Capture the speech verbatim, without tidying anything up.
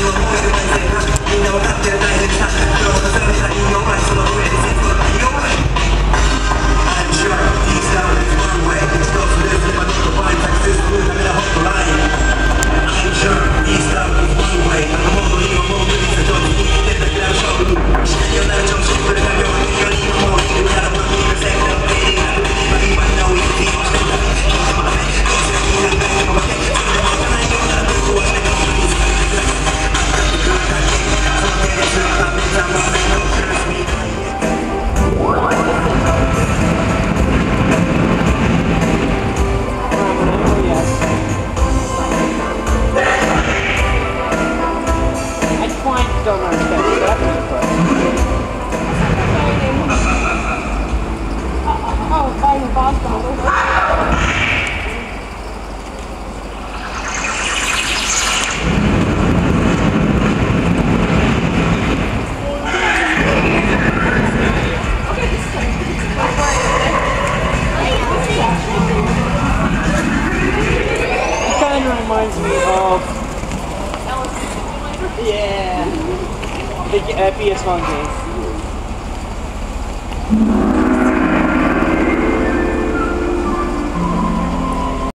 Don't understand what that means, but... Oh, fighting boss battles. It kind of reminds me of... Yeah. The uh, P S one game.